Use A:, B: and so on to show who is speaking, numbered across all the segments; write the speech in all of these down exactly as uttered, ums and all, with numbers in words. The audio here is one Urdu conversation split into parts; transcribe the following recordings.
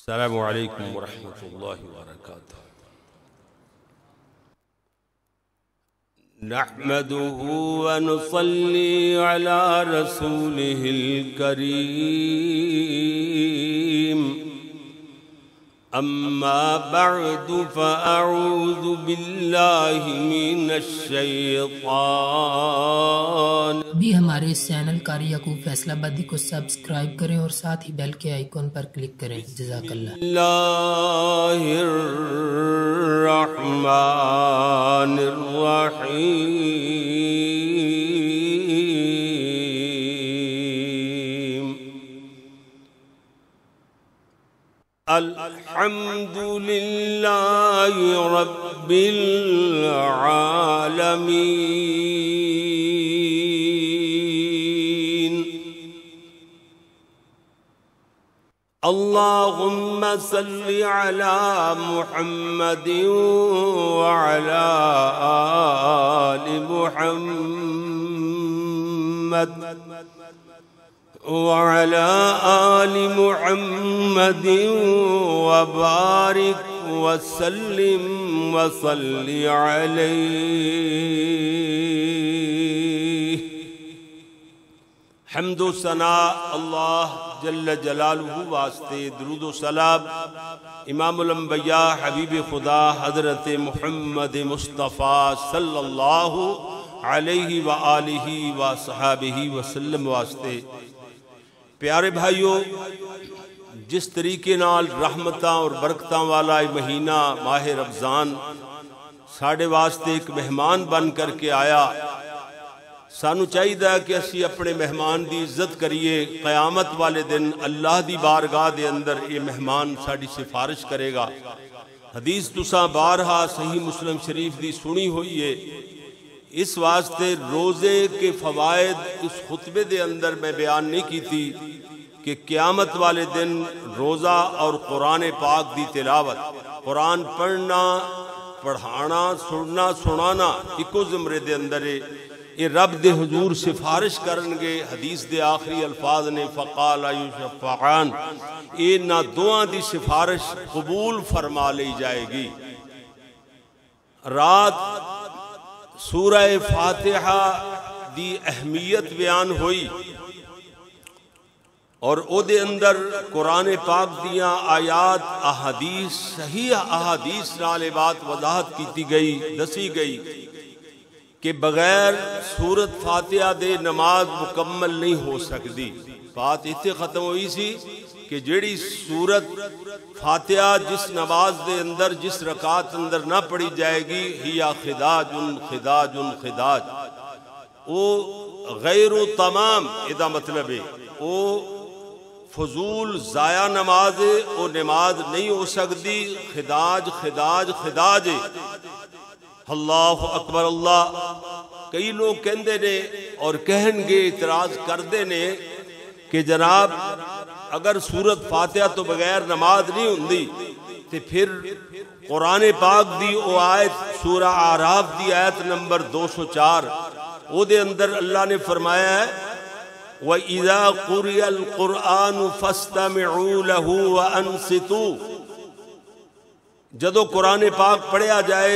A: السلام علیکم ورحمۃ اللہ وبرکاتہ۔ نحمده ونصلي على رسوله الكريم، اما بعد فاعوذ باللہ من الشیطان۔
B: بھی ہمارے اس چینل قاری یعقوب فیصل آبادی کو سبسکرائب کریں اور ساتھ ہی بیل کے آئیکن پر کلک کریں۔ جزاک اللہ۔
A: اللہ الرحمن الرحیم، الحمد للہ رب العالمین، اللہم صل علی محمد وعلی آل محمد وعلى آل محمد وبارك وسلم وصل عليه۔ حمد و ثناء اللہ جل جلالہ واسطے، درود و سلام امام الانبیاء حبیب خدا حضرت محمد مصطفیٰ صلی اللہ علیہ وآلہ وصحابہ وسلم واسطے۔ پیارے بھائیو، جس طریقے نال رحمتاں اور برکتاں والا مہینہ ماہ رمضان ساڑھے واسطے ایک مہمان بن کر کے آیا، سانو چاہیے کہ اسی اپنے مہمان دی عزت کریے۔ قیامت والے دن اللہ دی بارگاہ دے اندر یہ مہمان ساڑی سفارش کرے گا۔ حدیث تساں بارہا صحیح مسلم شریف دی سنی ہوئی ہے، اس واسطے روزے کے فوائد اس خطبے دے اندر میں بیان نہیں کی تھی کہ قیامت والے دن روزہ اور قرآن پاک دی تلاوت، قرآن پڑھنا، پڑھانا، سننا، سنانا ایکو زمرے دے اندر ہے۔ یہ رب دے حضور سفارش کرنگے، حدیث دے آخری الفاظ نے فقال یشفعان، یہ نہ دعا دی سفارش قبول فرما لی جائے گی۔ رات سورہ فاتحہ دی اہمیت بیان ہوئی اور او دے اندر قرآن پاک دیاں آیات احادیث صحیح احادیث نالے بات وضاحت کیتی گئی، دسی گئی کہ بغیر سورت فاتحہ دے نماز مکمل نہیں ہو سکتی۔ بات اتنے ختم ہوئی سی کہ جیڑی سورت فاتحہ جس نماز دے اندر جس رکعت اندر نہ پڑھی جائے گی، ہیا خداج خداج خداج، او غیر و تمام، ادا مطلب ہے او فضول ضائع نماز ہے، او نماز نہیں ہو سکتی، خداج خداج خداج ہے۔ اللہ اکبر اللہ۔ کئی لوگ کہندے نے اور کہیں گے، اعتراض کردے نے کہ جناب اگر سورت فاتحہ تو بغیر نماز نہیں ہوندی تے پھر قرآن پاک دی او آیت سورہ اعراف دی آیت نمبر دو سو چار، او دے اندر اللہ نے فرمایا ہے وَإِذَا قُرِئَ الْقُرْآنُ فَاسْتَمِعُوا لَهُ وَأَنصِتُوا، جدو قرآن پاک پڑھیا جائے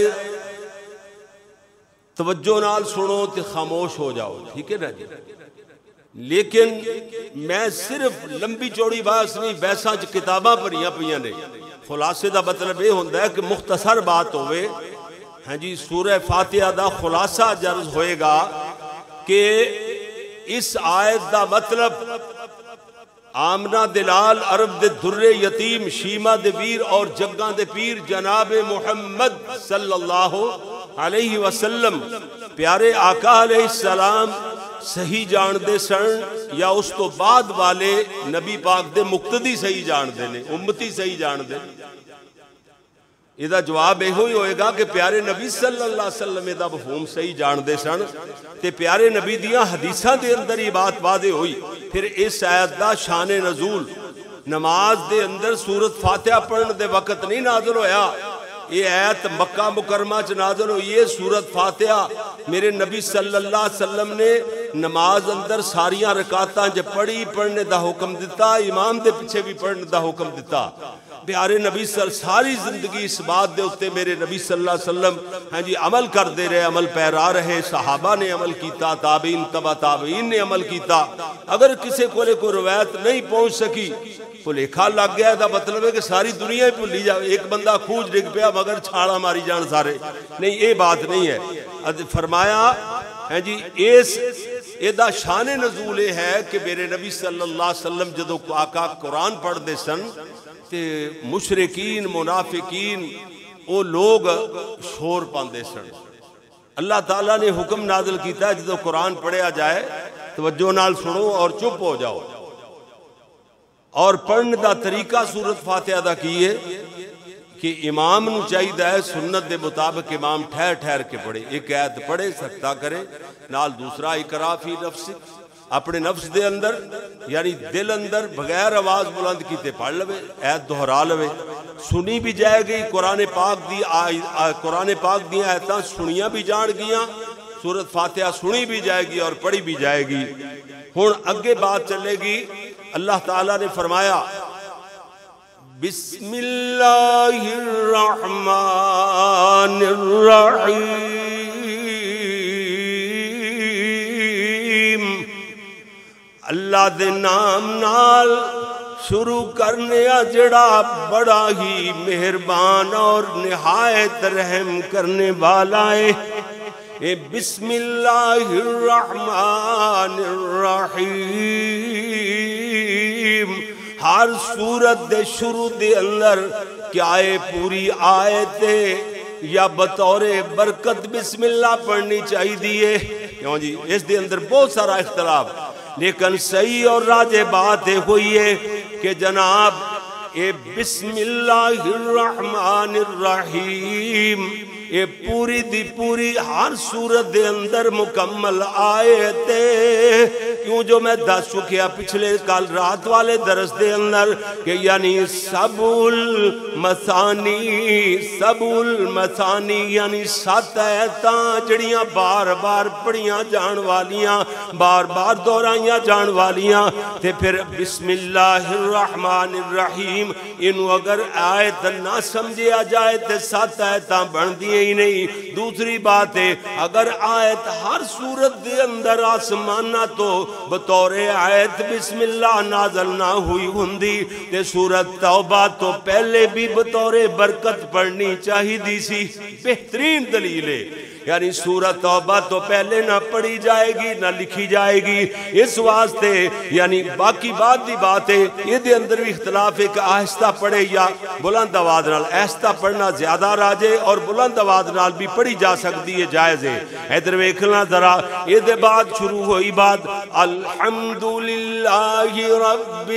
A: توجہ نال سنو تے خاموش ہو جاؤ، ٹھیک ہے نا جی۔ لیکن میں صرف لمبی چوڑی باس نہیں، بیساں چ کتاباں پڑھیاں پڑھیاں نے، خلاصے دا مطلب یہ ہوندہ ہے کہ مختصر بات ہوئے۔ ہاں جی، سورہ فاتحہ دا خلاصہ جرز ہوئے گا کہ اس آیت دا مطلب آمنہ دلال عرب دے در یتیم شیمہ دے ویر اور جگاں دے پیر جناب محمد صلی اللہ علیہ وسلم پیارے آقا علیہ السلام صحیح جان دے سن، یا اس تو بعد والے نبی پاک دے مقتدی صحیح جان دے نے، امتی صحیح جان دے۔ یہ جواب یہ ہوئی ہوئے گا کہ پیارے نبی صلی اللہ علیہ وسلم دا مفہوم صحیح جان دے سن تے پیارے نبی دیاں حدیثاں دے اندر یہ بات واضح ہوئی۔ پھر اس آیت دا شان نزول نماز دے اندر سورت فاتحہ پڑھن دے وقت نہیں نازل ہویا، یہ آیت مکہ مکرمہ چ نازل ہوئی ہے۔ سورت فاتحہ میرے نبی صلی اللہ علیہ وسلم نے نماز اندر ساریاں رکعتاں جے پڑھی پڑھنے دا حکم دیتا، امام دے پیچھے بھی پڑھنے دا حکم دیتا۔ پیارے نبی صلی اللہ علیہ وسلم ساری زندگی اس بات دے ہوتے میرے نبی صلی اللہ علیہ وسلم ہاں جی عمل کر دے رہے، عمل پیرا رہے، صحابہ نے عمل کیتا، تابعین تبع تابعین نے عمل کیتا۔ اگر کسی کو کوئی روایت نہیں پہنچ سکی بھلیکھا لگ گیا دا مطلب ہے کہ ساری دنیا ہی بھلی جائے، ایک بندہ کھوج ڈگ پیا مگر چھاڑا ماری جان سارے، نہیں یہ بات نہیں ہے۔ فرمایا ہے جی اس ایدہ شان نزول ہے کہ میرے نبی صلی اللہ علیہ وسلم جدو آقا قرآن پڑھ دے سن تے مشرکین منافقین وہ لوگ شور پاندے سن۔ اللہ تعالیٰ نے حکم نازل کیتا ہے جدو قرآن پڑھیا جائے توجہ نال سنو اور چپ ہو جاؤ، اور پڑھنے دا طریقہ سورت فاتحہ دا کیے کہ امام نو چاہیے ہے سنت دے مطابق امام ٹھہر ٹھہر کے پڑھے، ایک آیت پڑھے سکتا کرے نال دوسرا اقرا فی نفس، اپنے نفس دے اندر یعنی دل اندر بغیر آواز بلند کیتے پڑھ لوے، آیت دہرا لوے، سنی بھی جائے گی قرآن پاک دی قرآن پاک دی آیتاں سنیاں بھی جان گیاں، سورت فاتحہ سنی بھی جائے گی اور پڑھی بھی جائے گی۔ ہن اگے بات چلے گی، اللہ تعالیٰ نے فرمایا بسم اللہ الرحمن الرحیم، اللہ دے نام نال شروع کرنے جڑا بڑا ہی مہربان اور نہایت رحم کرنے والا ہے۔ اے بسم اللہ الرحمن الرحیم، ہر سورت دے شروع دے اندر کیا ہے پوری آیت یا بطور برکت بسم اللہ پڑھنی چاہیے دیئے؟ کیوں جی اس دے اندر بہت سارا اختلاف، لیکن صحیح اور راجع بات ہوئی ہے کہ جناب اے بسم اللہ الرحمن الرحیم اے پوری دی پوری ہر سورت دے اندر مکمل آیت ہے، کیوں جو میں دس چکیا پچھلے کال رات والے درس دے اندر کہ یعنی سبع المثانی سبع المثانی یعنی سات آیتاں جڑیاں بار بار پڑھیاں جان والیاں، بار بار دہرائیاں جان والیاں، تے پھر بسم اللہ الرحمن الرحیم انہوں اگر آیت نہ سمجھیا جائے تے سات آیتاں بن دیئے ہی نہیں۔ دوسری بات ہے اگر آیت ہر سورت دے اندر آسمانہ تو بطور آیت بسم اللہ نازل نہ ہوئی ہندی تے سورت توبہ تو پہلے بھی بطور برکت پڑھنی چاہی دی سی، بہترین دلیل ہے۔ یعنی سورت توبہ تو پہلے نہ پڑھی جائے گی نہ لکھی جائے گی، اس واسطے یعنی باقی بات دی بات ہے یہ دے اندر بھی اختلاف ہے کہ آہستہ پڑھے یا بلند آواز نال، آہستہ پڑھنا زیادہ راجے اور بلند آواز نال بھی پڑھی جا سکتی ہے، جائز ہے۔ ادھر ویکھنا ذرا یہ دے بعد شروع ہوئی بات الحمدللہ رب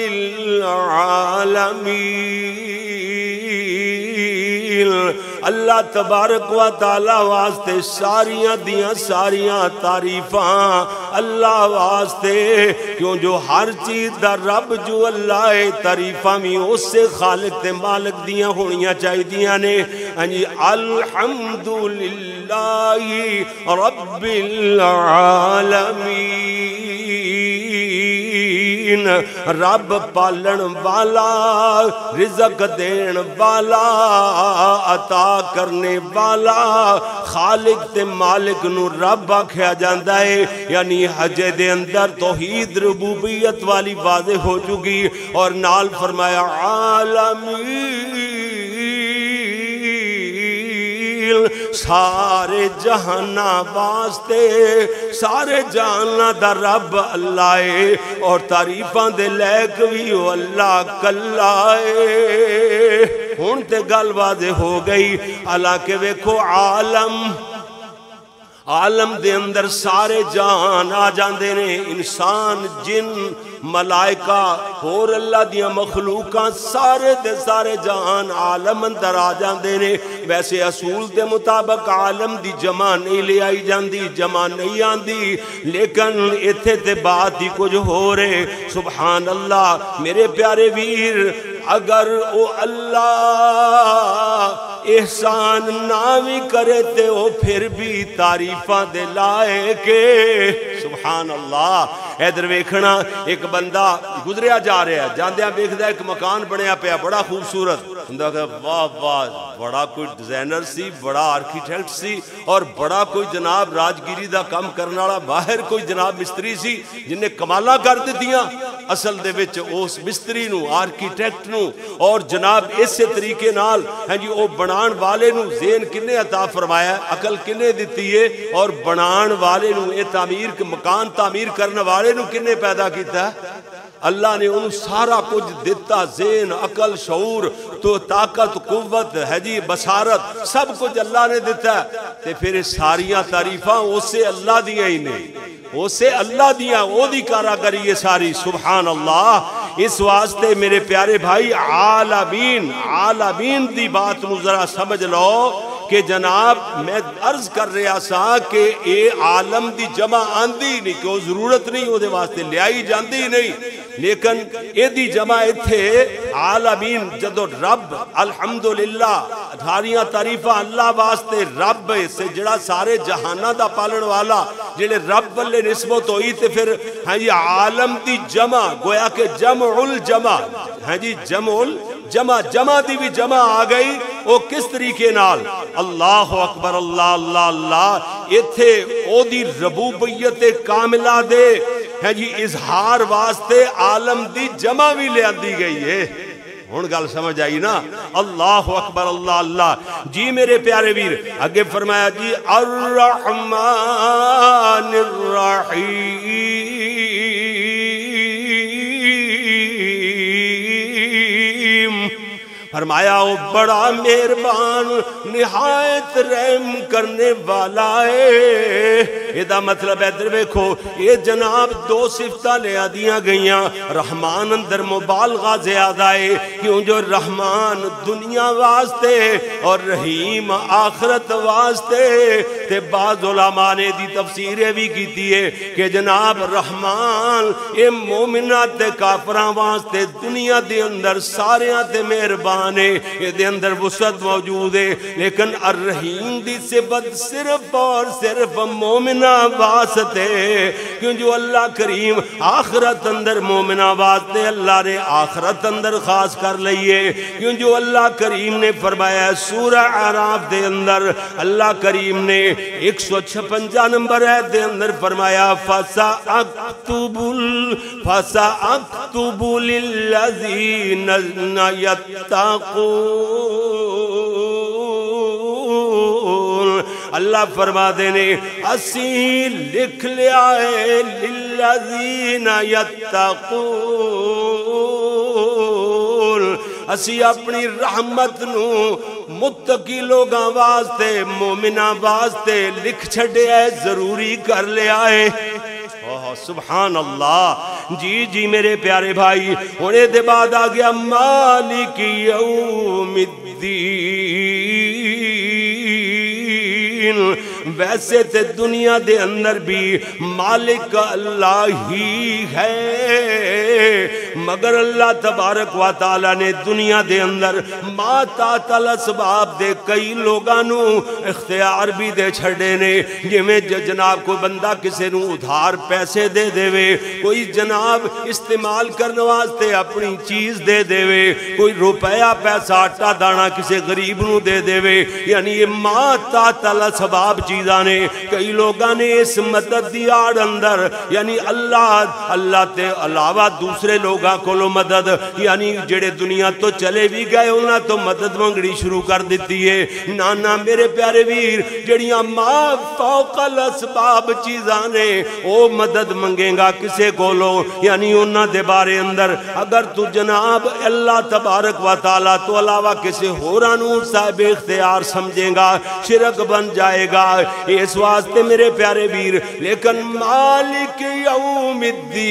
A: العالمین، اللہ تبارک و تعالی واسطے ساریاں دیاں ساریاں تعریفاں اللہ واسطے، کیوں جو ہر چیز دا رب جو اللہ ہے، تعریفاں بھی اس سے خالق تے مالک دیاں ہونیاں چاہی دیاں نے۔ الحمدللہ رب العالمین، رب پالن والا، رزق دین والا، عطا کرنے والا، خالق تے مالک نو رب آکھیا جاندا ہے۔ یعنی حج دے اندر توحید ربوبیت والی واضح ہو چکی، اور نال فرمایا عالمین، سارے جہانہ واسطے، سارے جہانہ دا رب اللہ ہے، اور تعریفاں دے لائق بھی وہ اللہ کلا ہے۔ ہون تے گل واضح ہو گئی، حالانکہ ویکھو عالم عالم دے اندر سارے جہان آ جاندے نے، انسان، جن، ملائکہ اور اللہ دیاں مخلوقاں سارے دے سارے جہان عالم اندر آ جاندے نے۔ ویسے اصول دے مطابق عالم دی جمع نہیں لے آئی جاندی، جمع نہیں آندی، لیکن ایتھے تے بات ہی کچھ ہو رہے۔ سبحان اللہ میرے پیارے ویر، اگر او اللہ احسان نہ بھی کرے تے او پھر بھی تعریفاں دے لائے کے سبحان اللہ۔ ادھر ویکھنا ایک بندہ گزریا جا رہا ہے، جاندیاں ویکھدا ایک مکان بنیا پیا بڑا خوبصورت، بندہ کہ واہ واہ بڑا کوئی ڈیزائنر سی، بڑا آرکیٹیکٹ سی، اور بڑا کوئی جناب راجگیری دا کام کرنے والا باہر کوئی جناب مستری سی جن نے کمالا کر دتیاں۔ اصل دے وچ اس مستری نو آرکیٹیکٹ نو اور جناب اسی طریقے نال ہاں جی او بنان والے نو ذہن کنے عطا فرمایا، عقل کنے دتی ہے، اور بنان والے نو اے تعمیر کے مکان تعمیر کرنے والے نو کنے پیدا کیتا ہے؟ اللہ نے انہوں سارا کچھ دیتا، ذہن، عقل، شعور، تو طاقت، قوت ہے جی، بصارت، سب کچھ اللہ نے دیتا ہے۔ تے پھر ساریاں تعریفاں اسے اللہ دیا ہی نہیں، اسے اللہ دیا وہ دی کارا کریے ساری سبحان اللہ۔ اس واسطے میرے پیارے بھائی عالمین عالمین دی بات نو ذرا سمجھ لو کہ جناب میں عرض کر رہا سا کہ اے عالم دی جمع آندی نہیں، کہ وہ ضرورت نہیں وہ دے واسطے لیائی جاندی نہیں، لیکن اے دی جمع تھے عالمین جدو رب الحمدللہ ساریاں تعریفہ اللہ واسطے رب سے جڑا سارے جہانہ دا پالن والا جڑے رب والے نسبت ہوئی تے پھر ہاں جی عالم دی جمع گویا کہ جمع الجمع ہاں جی جمع الجمع جمع دی بھی جمع آ گئی۔ وہ کس طریقے نال اللہ اکبر اللہ اللہ اللہ ایتھے او دی ربوبیت کاملہ دے ہے جی اظہار واسطے عالم دی جمع بھی لے آندی گئی ہے۔ ہون گل سمجھ آئی نا؟ اللہ اکبر اللہ اللہ۔ جی میرے پیارے ویر آگے فرمایا جی الرحمن الرحیم، فرمایا وہ بڑا مہربان نہایت رحم کرنے والا ہے۔ ایدہ مطلب ہے در بیکھو یہ جناب دو صفتہ لے آدیاں گئیاں، رحمان اندر مبالغہ زیادہ ہے کیوں جو رحمان دنیا واسطے اور رحیم آخرت واسطے۔ تے بعض علماء نے دی تفسیریں بھی کیتی ہے کہ جناب رحمان اے مومنات تے کافران واسطے دنیا دے اندر ساریاں تے مہربان ہے، یہ دے اندر وسعت موجود ہے، لیکن الرحیم دی صفت صرف اور صرف مومنہ واسطے، کیوں جو اللہ کریم آخرت اندر مومنہ واسطے اللہ نے آخرت اندر خاص کر لئیے، کیوں جو اللہ کریم نے فرمایا سورہ اعراف دے اندر اللہ کریم نے ایک سو چھپنجا نمبر ہے دے اندر فرمایا فَسَأَكْتُبُ فَسَأَكْتُبُ لِلَّذِينَ يَتَّقُونَ۔ اللہ فرما دینے اسی لکھ لیا ہے لِلَّذِينَ يَتَّقُونَ، اسی اپنی رحمت نو متقی لوگاں واسطے مومنہ واسطے لکھ چھڑے ہے ضروری کر لیا ہے۔ سبحان اللہ۔ جی جی میرے پیارے بھائی ہونے دے بعد آ گیا مالک یوم الدین۔ ویسے تے دنیا دے اندر بھی مالک اللہ ہی ہے، مگر اللہ تبارک و تعالی نے دنیا دے اندر ما تحت الاسباب دے کئی لوگانو اختیار بھی دے چھڑے نے، جمیں جناب کوئی بندہ کسے نو ادھار پیسے دے دے وے، کوئی جناب استعمال کرنے واسطے اپنی چیز دے دے وے، کوئی روپیہ پیسہ آٹا دانا کسے غریب نو دے دے وے، یعنی یہ ما تحت الاسباب چیزاں نے کئی لوگاں نے اس مدد دی آڑ اندر یعنی اللہ اللہ تے علاوہ دوسرے لوگاں کو لو مدد یعنی جڑے دنیا تو چلے بھی گئے انہاں تو مدد منگڑی شروع کر دیتی ہے۔ نانا میرے پیارے ویر جڑیاں ما فوق الاسباب چیزاں نے او مدد منگیں گا کسے کو لو یعنی انہاں دے بارے اندر اگر تو جناب اللہ تبارک و تعالیٰ تو علاوہ کسے ہورانو صاحب اختیار سمجھیں گا شرک بن جائے گا، اس واسطے میرے پیارے ویر لیکن مالک یوم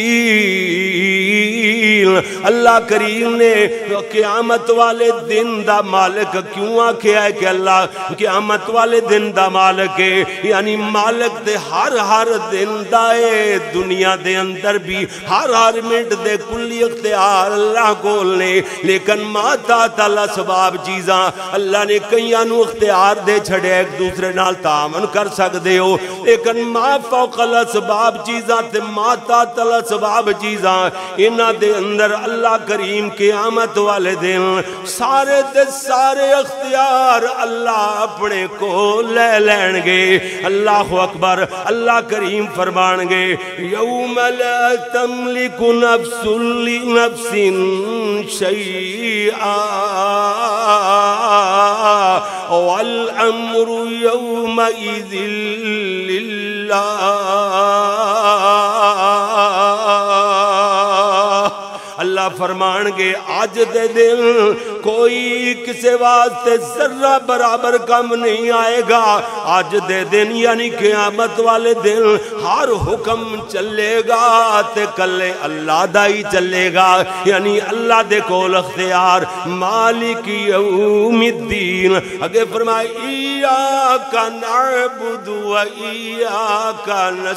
A: الدین اللہ کریم نے قیامت والے دن دا مالک کیوں آکھیا ہے کہ اللہ قیامت والے دن دا مالک ہے، یعنی مالک دے ہر ہر دن دائے دنیا دے اندر بھی ہر ہر منٹ دے کلی اختیار اللہ کول نے، لیکن ماتا تعالی سباب چیزاں اللہ نے کئیاں نو اختیار دے چھڑے ایک دوسرے نال تعاون کر سکدے ہو، لیکن ما فوق الاسباب چیزاں تے ماتا تعالی سباب چیزاں انہاں دے اندر اللہ کریم قیامت والے دن سارے دے سارے اختیار اللہ اپنے کو لے لین گے۔ اللہ اکبر، اللہ کریم فرمان گے یوم لا تملک نفس لنفس شیئا والامر یومئذ للہ۔ اللہ فرمان گے آج دے دن کوئی کسے واسطے ذرہ برابر کم نہیں آئے گا، آج دے دن یعنی قیامت والے دن ہر حکم چلے گا تے کلے اللہ دائی چلے گا، یعنی اللہ دے کول اختیار مالک یوم الدین۔ اگے فرمائے ایاک نعبد و ایاک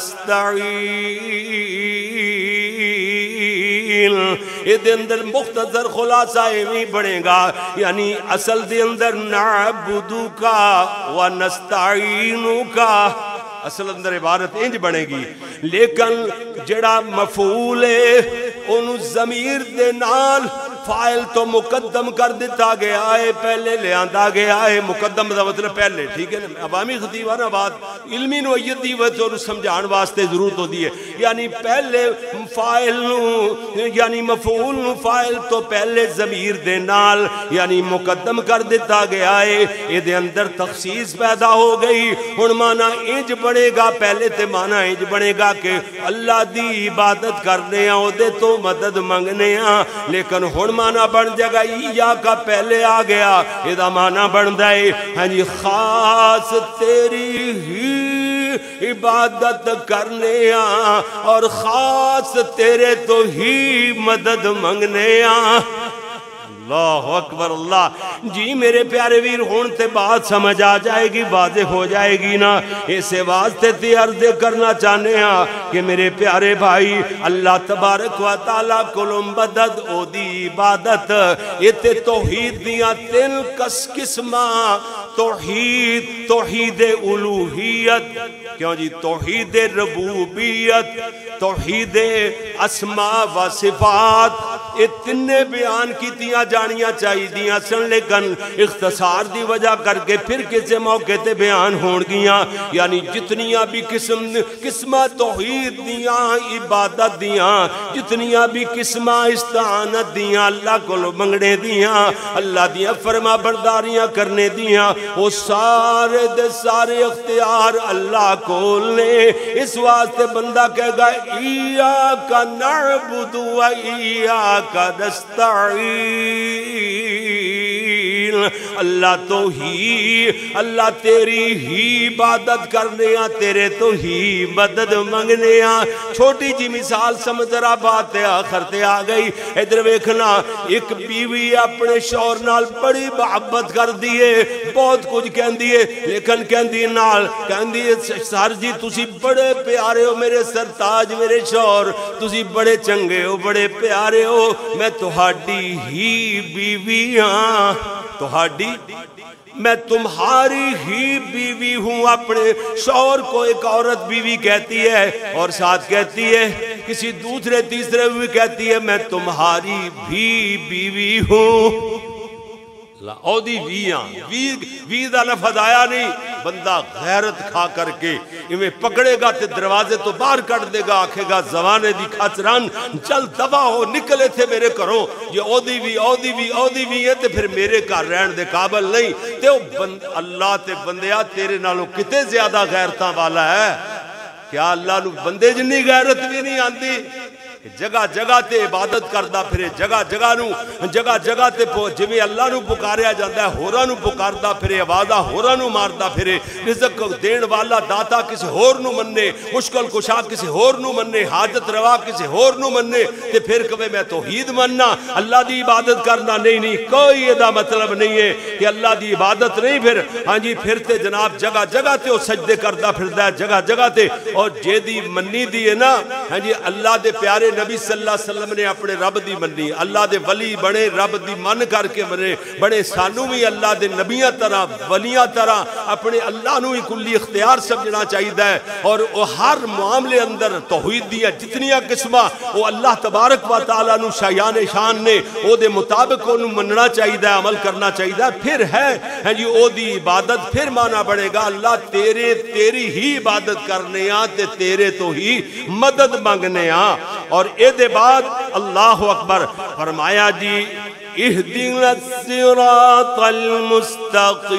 A: نستعین، یہ دے اندر مختصر خلاصہ ایمی بڑھے گا، یعنی اصل دے اندر نعبدو کا و نستعینو کا اصل اندر عبارت انج بنے گی، لیکن جڑا مفعول ہے انہوں ضمیر دے نال فائل تو مقدم کر دیتا گیا ہے، پہلے لے آندہ گیا ہے، مقدم دا مطلب پہلے، ٹھیک ہے نا؟ عوامی خطیبانہ بات علمی نوعیت دی وجہ اور سمجھان واسطے ضرورت ہو دی ہے، یعنی پہلے فائل نو یعنی مفعول نو فائل تو پہلے ضمیر دے نال یعنی مقدم کر دیتا گیا ہے، یہ دے اندر تخصیص پیدا ہو گئی۔ ہن معنی انج بنے گا، پہلے تے معنی انج بنے گا کہ اللہ دی عبادت کرنے آؤ دے تو مدد منگنے آ، لیکن ہن معنی بن جائے گا یا کا پہلے آ گیا، یہ معنی بن دائے ہاں جی خاص تیری ہی عبادت کرنے آ اور خاص تیرے تو ہی مدد منگنے آ۔ اللہ اکبر اللہ جی میرے پیارے ویر ہون تے بات سمجھ آ جائے گی، واضح ہو جائے گی نا، اسے واسطے تے عرض کرنا چاہنے ہاں کہ میرے پیارے بھائی اللہ تبارک و تعالیٰ کلو مدد او دی عبادت اتے توحید دیاں تین کس قسمہ، توحید توحید الوہیت، کیوں جی توحید ربوبیت، توحید اسماء و صفات، اتنے بیان کی تیاں جانیاں چاہی دیاں سن، لیکن اختصار دی وجہ کر کے پھر کسے موقع تے بیان ہون گیاں، یعنی جتنیاں بھی قسم قسمہ توحید دیاں عبادت دیاں، جتنیاں بھی قسمہ استعانت دیاں اللہ کو منگنے دیاں، اللہ دیاں فرما برداریاں کرنے دیاں، وہ سارے دے سارے اختیار اللہ کو لے۔ اس واسطے بندہ کہے گا ایاک نعبد و ایاک نستعین، اللہ تو ہی اللہ تیری ہی عبادت کرنے آ، تیرے تو ہی مدد منگنے آ۔ چھوٹی جی مثال سمجھ رہا بات ہے آخر تے آ گئی، ادھر ویکھنا ایک بیوی اپنے شوہر نال بڑی محبت کر دیئے، بہت کچھ کہن دیئے، لیکن کہن دیئے نال کہن دیئے سر جی تسی بڑے پیارے ہو میرے سرتاج میرے شوہر، تسی بڑے چنگے ہو بڑے پیارے ہو، میں تہاڈی ہی بیوی ہاں، تہاڈی میں تمہاری ہی بیوی ہوں۔ اپنے شوہر کو ایک عورت بیوی کہتی ہے اور ساتھ کہتی ہے کسی دوسرے تیسرے بھی کہتی ہے میں تمہاری بھی بیوی ہوں۔ او دی ویاں وی دا لفظ آیا نہیں، بندہ غیرت کھا کر کے انہیں پکڑے گا تے دروازے تو باہر کٹ دے گا، آکھے گا زوانے دی کھچران چل دبا ہو نکلے تھے میرے کروں، یہ او دی وی او دی وی او دی وی ہے تے پھر میرے کا رہن دے قابل نہیں تے اللہ تے بندیا تیرے نالوں کتے زیادہ غیرتاں والا ہے، کیا اللہ نو بندے جنی غیرت بھی نہیں آندی؟ جگہ جگہ تے عبادت کردا پھرے جگہ جگہ نو جگہ جگہ تے جویں اللہ نو پکاریا جاندا ہے ہوراں نو پکاردا پھرے آوازاں ہوراں نو ماردا پھرے رزق دین والا داتا کسی ہور نو مننے مشکل کشا کسی ہور نو مننے حاجت روا کسی ہور نو مننے تے پھر کہے میں توحید مننا اللہ دی عبادت کرنا نہیں نہیں کوئی ایدا مطلب نہیں ہے کہ اللہ دی عبادت نہیں پھر ہاں جی پھر تے جناب جگہ جگہ تے وہ سجدے کردہ پھردا ہے جگہ جگہ تے اور جے دی منی دی ہے نا ہاں جی اللہ دے پیارے نبی صلی اللہ علیہ وسلم نے اپنے رب دی منی اللہ دے ولی بڑے رب دی من کر کے بنے بڑے سانو بھی اللہ دے نبیاں طرح ولیاں طرح اپنے اللہ نو ہی کلی اختیار سمجھنا چاہیے ہے اور وہ ہر معاملے اندر توحید دیا جتنیاں قسمہ وہ اللہ تبارک و تعالیٰ نو شایان شان نے او دے مطابق انہوں مننا چاہیے ہے عمل کرنا چاہیے ہے پھر ہے جی او دی عبادت پھر مانا بڑھے گا اللہ تیرے تیری ہی عبادت کرنے آن تے تیرے تو ہی مدد مانگنے آن اور اے دے بعد اللہ اکبر فرمایا جی اہدنا الصراط المستقیم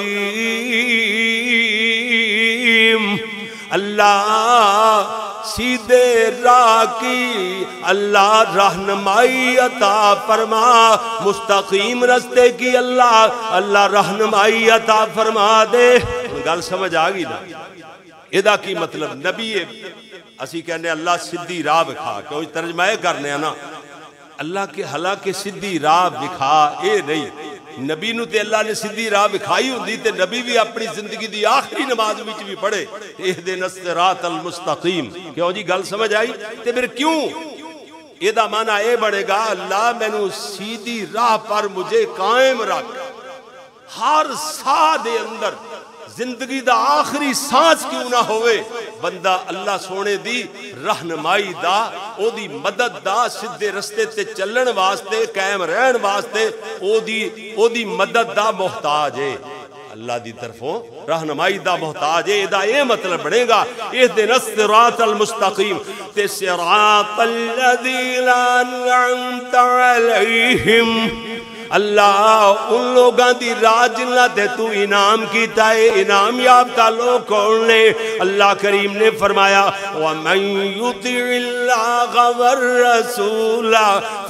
A: اللہ سیدھے راہ کی اللہ رہنمائی عطا فرما مستقیم رستے کی اللہ اللہ رہنمائی عطا فرما دے گل سمجھ آگئی نا ادا کی مطلب نبی اسی کہنے اللہ سدھی راہ بکھا کیوں ترجمہ کرنے ہیں نا اللہ کے حالانکہ سدھی راہ بکھا اے نہیں نبی نو تے اللہ نے سدھی راہ بکھائی ہوندی تے نبی بھی اپنی زندگی دی آخری نماز وچ بھی پڑھے اہدنا الصراط المستقیم کیوں جی گل سمجھ آئی تے پھر کیوں یہ دا معنی اے بڑھے گا اللہ میں نو سیدھی راہ پر مجھے قائم رکھ ہر سا دے اندر زندگی دا آخری سانس کیوں نہ ہوئے بندہ اللہ سونے دی رہنمائی دا او دی مدد دا سدھے رستے تے چلن واسطے قائم رہن واسطے او دی او دی مدد دا محتاج ہے اللہ دی طرفوں رہنمائی دا محتاج ہے دا یہ مطلب بڑھے گا اہدنا الصراط المستقیم تے صراط الذین انعمت علیہم اللہ ان لوگاں دی راہ جنہ تے تو انعام کیتا ہے انعام یافتہ لوگ کون لے اللہ کریم نے فرمایا وَمَن يُطِعِ اللَّهَ وَالرَّسُولَ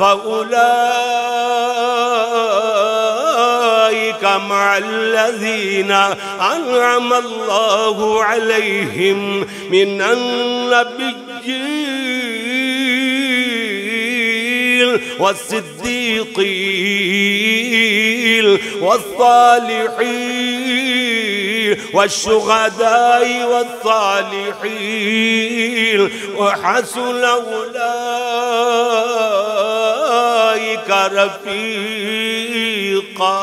A: فَأُولَئِكَ مَعَ الَّذِينَ أَنْعَمَ اللَّهُ عَلَيْهِمْ مِنَ النَّبِيِّينَ والصديقين والصالحين والشهداء والصالحين وحسن أولئك رفيقا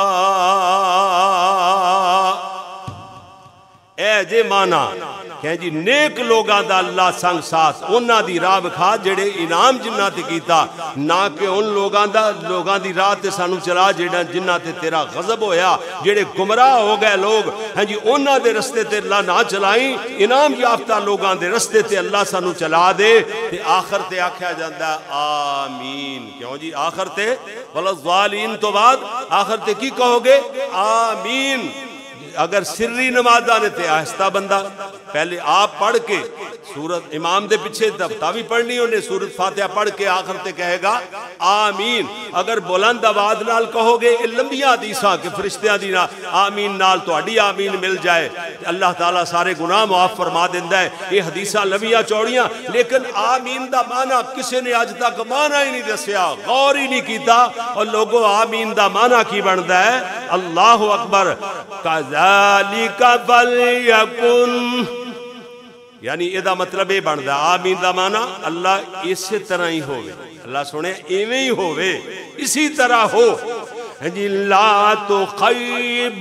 A: اے جے مانا کہ جی نیک لوگاں دا اللہ سنگ ساتھ انہاں دی راہ بکھا جڑے انعام جنہ تے کیتا نہ کہ ان لوگاں دا لوگاں دی راہ تے سانو چلا جڑا جنہ تے تیرا غضب ہویا جڑے گمراہ ہو گئے لوگ ہاں جی انہاں دے رستے تے اللہ نہ چلائیں انعام یافتہ لوگاں دے رستے تے اللہ سانو چلا دے تے آخر تے آکھیا جاندا آمین کیوں جی آخر تے والظالین تو بعد آخر تے کی کہو گے آمین اگر سری نمازہ نے تے آہستہ بندہ پہلے آپ پڑھ کے سورت امام دے پچھے تاوی پڑھنی انہیں سورت فاتحہ پڑھ کے آخر تے کہے گا آمین اگر بلند آواز نال کہو گے لمبیاں حدیثاں کہ فرشتیاں دینا آمین نال تو اڈی آمین مل جائے اللہ تعالیٰ سارے گناہ معاف فرما دیندہ ہے یہ حدیثاں لمبیاں چوڑیاں لیکن آمین دا معنی کسی نے آج تک معنی ہی نہیں دسیا غور ہی نہیں کیتا اور لوگوں آمین دا معنی کی بندا ہے اللہ اکبر کذالک فلیکن یعنی ادا مطلب یہ بندا آمین دا معنی اللہ اسی طرح ہی ہوئے اللہ سنے ایویں ہی ہوئے اسی طرح ہو جی لا تخیب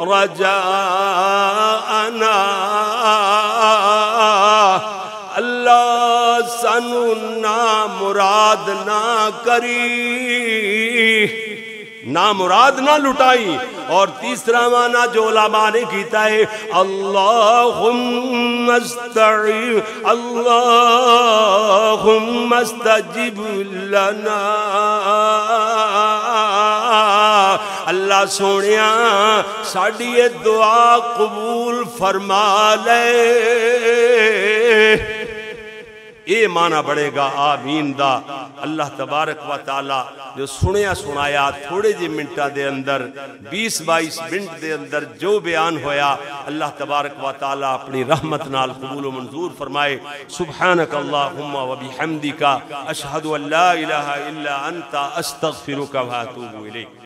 A: رجاءنا اللہ سنو نا مراد نہ کری نامراد نہ لٹائی اور تیسرا معنی جو علماء نے کیتا ہے اللہم استعین اللہم استجب لنا اللہ سونیا ساڑی دعا قبول فرما لے اے مانا بڑھے گا آمین دا۔ اللہ تبارک و تعالی جو سنیا سنایا تھوڑے جی منٹا دے اندر بیس بائیس منٹ دے اندر جو بیان ہویا اللہ تبارک و تعالی اپنی رحمت نال قبول و منظور فرمائے۔ سبحانک اللہم و بحمدک اشہد ان لا الہ الا انت استغفرک و اتوب الیک۔